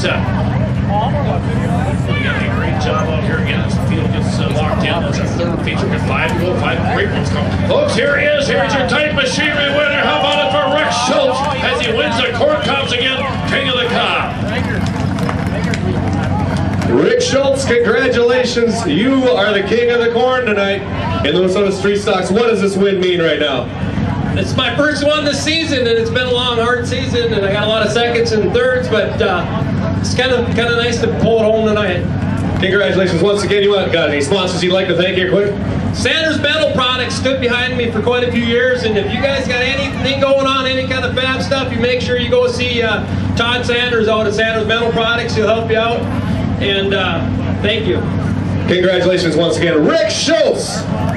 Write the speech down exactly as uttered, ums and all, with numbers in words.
WISSOTA. Again, a great job out here again as the field gets uh, locked in. That's a third feature. Got five to go, five great ones coming. Folks, here he is. Here's your tight machinery winner. How about it for Rick Schultz as he wins the corn cobs again, king of the cob. Rick Schultz, congratulations. You are the king of the corn tonight in the WISSOTA Street Stocks. What does this win mean right now? It's my first one this season, and it's been a long, hard season, and I got a lot of seconds and thirds, but uh, it's kind of kind of nice to pull it home tonight. Congratulations once again. You got any sponsors you'd like to thank here quick? Sanders Metal Products stood behind me for quite a few years, and if you guys got anything going on, any kind of fab stuff, you make sure you go see uh, Todd Sanders out at Sanders Metal Products. He'll help you out, and uh, thank you. Congratulations once again, Rick Schultz.